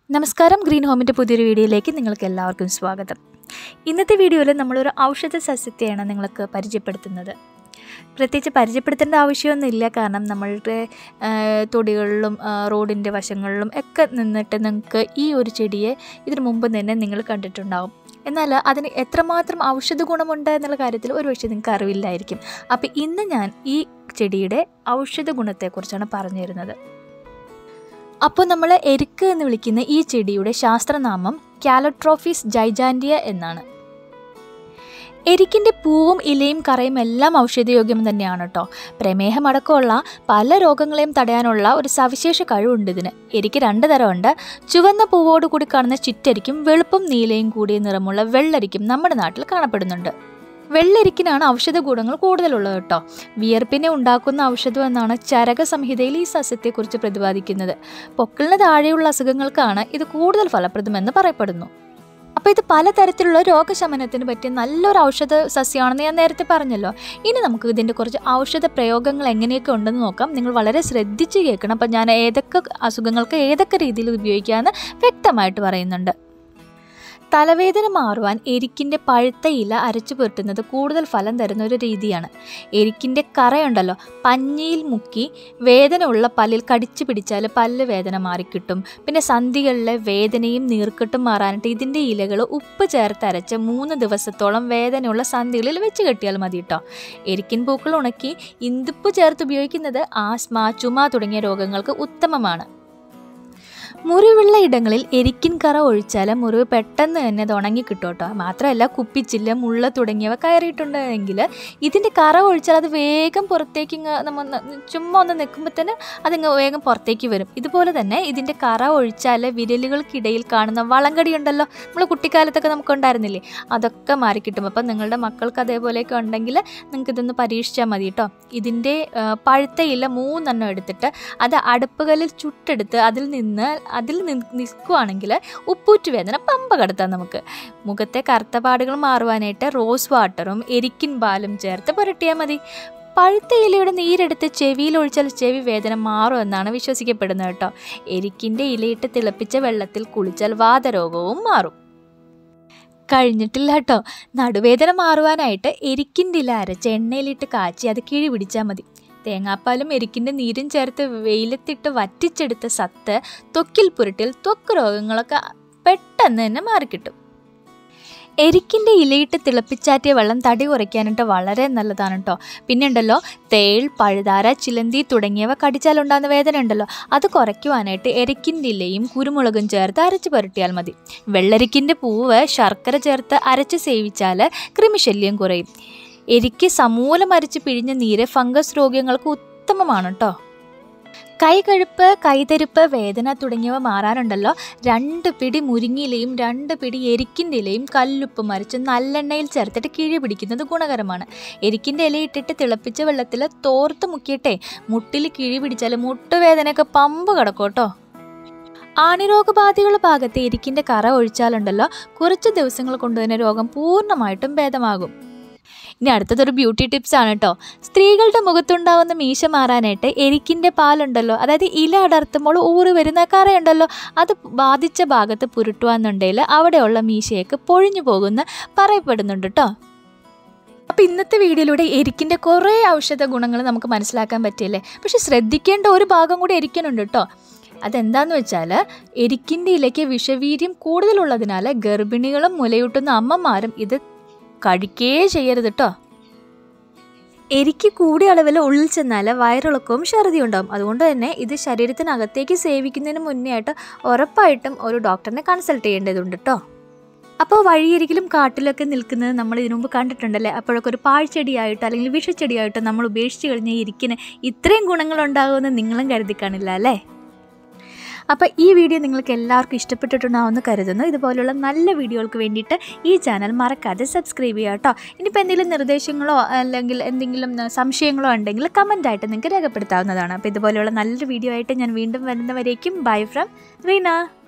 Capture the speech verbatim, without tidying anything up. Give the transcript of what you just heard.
നമസ്കാരം, ഗ്രീൻ ഹോമിൻ്റെ പുതിയൊരു വീഡിയോയിലേക്ക് നിങ്ങൾക്ക് എല്ലാവർക്കും സ്വാഗതം. ഇന്നത്തെ വീഡിയോയിൽ നമ്മളൊരു ഔഷധ സസ്യത്തെയാണ് നിങ്ങൾക്ക് പരിചയപ്പെടുത്തുന്നത്. പ്രത്യേകിച്ച് പരിചയപ്പെടുത്തേണ്ട ആവശ്യമൊന്നുമില്ല, കാരണം നമ്മളുടെ തൊടികളിലും റോഡിൻ്റെ വശങ്ങളിലും ഒക്കെ നിന്നിട്ട് നിങ്ങൾക്ക് ഈ ഒരു ചെടിയെ ഇതിനു മുമ്പ് തന്നെ നിങ്ങൾ കണ്ടിട്ടുണ്ടാകും. എന്നാൽ അതിന് എത്രമാത്രം ഔഷധ ഗുണമുണ്ട് എന്നുള്ള കാര്യത്തിൽ ഒരു പക്ഷേ നിങ്ങൾക്ക് അറിവില്ലായിരിക്കും. അപ്പോൾ ഇന്ന് ഞാൻ ഈ ചെടിയുടെ ഔഷധ ഗുണത്തെക്കുറിച്ചാണ് പറഞ്ഞു തരുന്നത്. അപ്പോൾ നമ്മൾ എരിക്ക് എന്ന് വിളിക്കുന്ന ഈ ചെടിയുടെ ശാസ്ത്രനാമം കാലോട്രോഫിസ് ജൈജാൻഡിയ എന്നാണ്. എരിക്കിൻ്റെ പൂവും ഇലയും കറയും എല്ലാം ഔഷധയോഗ്യം തന്നെയാണ് കേട്ടോ. പ്രമേഹമടക്കമുള്ള പല രോഗങ്ങളെയും തടയാനുള്ള ഒരു സവിശേഷ കഴിവുണ്ട് ഇതിന്. എരിക്ക് രണ്ട് തരമുണ്ട്. ചുവന്ന പൂവോട് കൂടി കാണുന്ന ചിറ്റരിക്കും വെളുപ്പും നീലയും കൂടിയ നിറമുള്ള വെള്ളരിക്കും നമ്മുടെ നാട്ടിൽ കാണപ്പെടുന്നുണ്ട്. വെള്ളരിക്കിനാണ് ഔഷധ ഗുണങ്ങൾ കൂടുതലുള്ളത് കേട്ടോ. വിയർപ്പിനെ ഉണ്ടാക്കുന്ന ഔഷധം എന്നാണ് ചരക സംഹിതയിൽ ഈ സസ്യത്തെക്കുറിച്ച് പ്രതിപാദിക്കുന്നത്. പൊക്കിളിന് താഴെയുള്ള അസുഖങ്ങൾക്കാണ് ഇത് കൂടുതൽ ഫലപ്രദമെന്ന് പറയപ്പെടുന്നു. അപ്പോൾ ഇത് പലതരത്തിലുള്ള രോഗശമനത്തിന് പറ്റിയ നല്ലൊരു ഔഷധ സസ്യമാണെന്ന് ഞാൻ നേരത്തെ പറഞ്ഞല്ലോ. ഇനി നമുക്ക് ഇതിൻ്റെ കുറച്ച് ഔഷധ പ്രയോഗങ്ങൾ എങ്ങനെയൊക്കെ ഉണ്ടെന്ന് നോക്കാം. നിങ്ങൾ വളരെ ശ്രദ്ധിച്ച് കേൾക്കണം. അപ്പോൾ ഞാൻ ഏതൊക്കെ അസുഖങ്ങൾക്ക് ഏതൊക്കെ രീതിയിൽ ഉപയോഗിക്കാമെന്ന് വ്യക്തമായിട്ട് പറയുന്നുണ്ട്. തലവേദന മാറുവാൻ എരിക്കിൻ്റെ പഴുത്ത ഇല അരച്ചു പുരട്ടുന്നത് കൂടുതൽ ഫലം തരുന്ന ഒരു രീതിയാണ്. എരിക്കിൻ്റെ കറയുണ്ടല്ലോ, പഞ്ഞിയിൽ മുക്കി വേദന ഉള്ള പല്ലിൽ കടിച്ചു പിടിച്ചാൽ പല്ല് വേദന മാറിക്കിട്ടും. പിന്നെ സന്ധികളിലെ വേദനയും നീർക്കെട്ടും മാറാനായിട്ട് ഇതിൻ്റെ ഇലകൾ ഉപ്പ് ചേർത്ത് അരച്ച് മൂന്ന് ദിവസത്തോളം വേദനയുള്ള സന്ധികളിൽ വെച്ച് കെട്ടിയാൽ മതി കേട്ടോ. എരിക്കിൻ പൂക്കൾ ഉണക്കി ഇന്ദുപ്പ് ചേർത്ത് ഉപയോഗിക്കുന്നത് ആസ്മ, ചുമ തുടങ്ങിയ രോഗങ്ങൾക്ക് ഉത്തമമാണ്. മുറിവുള്ള ഇടങ്ങളിൽ എരിക്കിൻ കറ ഒഴിച്ചാൽ മുറിവ് പെട്ടെന്ന് തന്നെ അത് ഉണങ്ങിക്കിട്ടും കേട്ടോ. മാത്രമല്ല, കുപ്പിച്ചില്ല, മുള്ള തുടങ്ങിയവ കയറിയിട്ടുണ്ടെങ്കിൽ ഇതിൻ്റെ കറ ഒഴിച്ചാൽ അത് വേഗം പുറത്തേക്ക് നമ്മൾ ചുമ്മാ ഒന്ന് നിൽക്കുമ്പോൾ തന്നെ അതിങ്ങ് വേഗം പുറത്തേക്ക് വരും. ഇതുപോലെ തന്നെ ഇതിൻ്റെ കറ ഒഴിച്ചാൽ വിരലുകൾക്കിടയിൽ കാണുന്ന വളങ്കടി ഉണ്ടല്ലോ, നമ്മൾ കുട്ടിക്കാലത്തൊക്കെ നമുക്ക് ഉണ്ടായിരുന്നില്ലേ, അതൊക്കെ മാറിക്കിട്ടും. അപ്പം നിങ്ങളുടെ മക്കൾക്ക് അതേപോലെയൊക്കെ ഉണ്ടെങ്കിൽ നിങ്ങൾക്ക് ഇതൊന്ന് പരീക്ഷിച്ചാൽ മതി കേട്ടോ. ഇതിൻ്റെ പഴുത്ത ഇല മൂന്നെണ്ണം എടുത്തിട്ട് അത് അടുപ്പുകല്ലിൽ ചുട്ടെടുത്ത് അതിൽ നിന്ന് അതിൽ നിൽക്കുകയാണെങ്കിൽ ഉപ്പൂറ്റ് വേദന പമ്പ കടത്താം നമുക്ക്. മുഖത്തെ കറുത്ത പാടുകൾ മാറുവാനായിട്ട് റോസ് വാട്ടറും എരിക്കിൻ പാലും ചേർത്ത് പുരട്ടിയാൽ മതി. പഴുത്ത ഇലയുടെ നീരെടുത്ത് ചെവിയിൽ ഒഴിച്ചാൽ ചെവി വേദന മാറും എന്നാണ് വിശ്വസിക്കപ്പെടുന്നത് കേട്ടോ. എരിക്കിൻ്റെ ഇലയിട്ട് തിളപ്പിച്ച വെള്ളത്തിൽ കുളിച്ചാൽ വാതരോഗവും മാറും. കഴിഞ്ഞിട്ടില്ല കേട്ടോ. നടുവേദന മാറുവാനായിട്ട് എരിക്കിൻ്റെ ഇല അരച്ച് എണ്ണയിലിട്ട് കാച്ചി അത് കിഴി പിടിച്ചാൽ മതി. തേങ്ങാപ്പാലും എരിക്കിൻ്റെ നീരും ചേർത്ത് വെയിലത്തിട്ട് വറ്റിച്ചെടുത്ത സത്ത് ത്വക്കിൽ പുരട്ടിൽ ത്വക്ക് രോഗങ്ങളൊക്കെ പെട്ടെന്ന് തന്നെ മാറിക്കിട്ടും. എരിക്കിൻ്റെ ഇലയിട്ട് തിളപ്പിച്ചാറ്റിയ വെള്ളം തടി കുറയ്ക്കാനായിട്ട് വളരെ നല്ലതാണ് കേട്ടോ. പിന്നെ ഉണ്ടല്ലോ, തേൾ, പഴുതാര, ചിലന്തി തുടങ്ങിയവ കടിച്ചാലുണ്ടാകുന്ന വേദന ഉണ്ടല്ലോ, അത് കുറയ്ക്കുവാനായിട്ട് എരിക്കിൻ്റെ ഇലയും കുരുമുളകും ചേർത്ത് അരച്ച് പുരട്ടിയാൽ മതി. വെള്ളരിക്കിൻ്റെ പൂവ് ശർക്കര ചേർത്ത് അരച്ച് സേവിച്ചാൽ കൃമിശല്യം കുറയും. എരിക്ക് സമൂലം അരച്ച് പിഴിഞ്ഞ നീര് ഫംഗസ് രോഗങ്ങൾക്ക് ഉത്തമമാണ് കേട്ടോ. കൈകഴുപ്പ്, കൈതരിപ്പ്, വേദന തുടങ്ങിയവ മാറാനുണ്ടല്ലോ, രണ്ട് പിടി മുരിങ്ങയിലയും രണ്ട് പിടി എരിക്കിൻ്റെ ഇലയും കല്ലുപ്പും അരച്ച് നല്ലെണ്ണയിൽ ചേർത്തിട്ട് കിഴി പിടിക്കുന്നത് ഗുണകരമാണ്. എരിക്കിൻ്റെ ഇലയിട്ടിട്ട് തിളപ്പിച്ച വെള്ളത്തിൽ തോർത്ത് മുക്കിയിട്ടേ മുട്ടിൽ കിഴി പിടിച്ചാൽ മുട്ടുവേദനയൊക്കെ പമ്പ് കിടക്കും കേട്ടോ. ആണിരോഗബാധികളുടെ ഭാഗത്ത് എരിക്കിൻ്റെ കറ ഒഴിച്ചാലുണ്ടല്ലോ, കുറച്ച് ദിവസങ്ങൾ കൊണ്ട് തന്നെ രോഗം പൂർണ്ണമായിട്ടും ഭേദമാകും. ഇനി അടുത്തതൊരു ബ്യൂട്ടി ടിപ്സ് ആണ് കേട്ടോ. സ്ത്രീകളുടെ മുഖത്തുണ്ടാവുന്ന മീശ മാറാനായിട്ട് എരിക്കിൻ്റെ പാലുണ്ടല്ലോ, അതായത് ഇല അടർത്തുമ്പോൾ ഊറി വരുന്ന കറയുണ്ടല്ലോ, അത് ബാധിച്ച ഭാഗത്ത് പുരുട്ടുവാന്നുണ്ടെങ്കിൽ അവിടെയുള്ള മീശയൊക്കെ പൊഴിഞ്ഞു പോകുമെന്ന് പറയപ്പെടുന്നുണ്ട് കേട്ടോ. അപ്പോൾ ഇന്നത്തെ വീഡിയോയിലൂടെ എരിക്കിൻ്റെ കുറേ ഔഷധ ഗുണങ്ങൾ നമുക്ക് മനസ്സിലാക്കാൻ പറ്റിയല്ലേ. പക്ഷെ ശ്രദ്ധിക്കേണ്ട ഒരു ഭാഗം കൂടി എരിക്കിനുണ്ട് കേട്ടോ. അതെന്താന്ന് വെച്ചാൽ, എരിക്കിൻ്റെ ഇലയ്ക്ക് വിഷവീര്യം കൂടുതലുള്ളതിനാൽ ഗർഭിണികളും മുലയൂട്ടുന്ന അമ്മമാരും ഇത് കഴിക്കേ ചെയ്യരുത് കേട്ടോ. എരിക്ക് കൂടിയ അളവിൽ ഉള്ളിൽ ചെന്നാൽ വയറിളക്കവും ഛർദിയും ഉണ്ടാകും. അതുകൊണ്ട് തന്നെ ഇത് ശരീരത്തിനകത്തേക്ക് സേവിക്കുന്നതിന് മുന്നേ ആയിട്ട് ഉറപ്പായിട്ടും ഒരു ഡോക്ടറിനെ കൺസൾട്ട് ചെയ്യേണ്ടതുണ്ട് കേട്ടോ. അപ്പോൾ വഴിയരികിലും കാട്ടിലൊക്കെ നിൽക്കുന്നത് നമ്മൾ ഇതിനു മുമ്പ് കണ്ടിട്ടുണ്ടല്ലേ. അപ്പോഴൊക്കെ ഒരു പാഴ്ചെടിയായിട്ടോ അല്ലെങ്കിൽ വിഷച്ചെടിയായിട്ടോ നമ്മൾ ഉപേക്ഷിച്ച് കഴിഞ്ഞാൽ എരിക്കിന് ഇത്രയും ഗുണങ്ങളുണ്ടാകുമെന്ന് നിങ്ങളും കരുതി കാണില്ല അല്ലേ. അപ്പോൾ ഈ വീഡിയോ നിങ്ങൾക്ക് എല്ലാവർക്കും ഇഷ്ടപ്പെട്ടിട്ടുണ്ടാവുമെന്ന് കരുതുന്നു. ഇതുപോലുള്ള നല്ല വീഡിയോകൾക്ക് വേണ്ടിയിട്ട് ഈ ചാനൽ മറക്കാതെ സബ്സ്ക്രൈബ് ചെയ്യുക കേട്ടോ. ഇനിയിപ്പോൾ എന്തെങ്കിലും നിർദ്ദേശങ്ങളോ അല്ലെങ്കിൽ എന്തെങ്കിലും സംശയങ്ങളോ ഉണ്ടെങ്കിൽ കമൻറ്റായിട്ട് നിങ്ങൾക്ക് രേഖപ്പെടുത്താവുന്നതാണ്. അപ്പോൾ ഇതുപോലെയുള്ള നല്ലൊരു വീഡിയോ ആയിട്ട് ഞാൻ വീണ്ടും വരുന്നവരേക്കും ബൈ ഫ്രം റീന.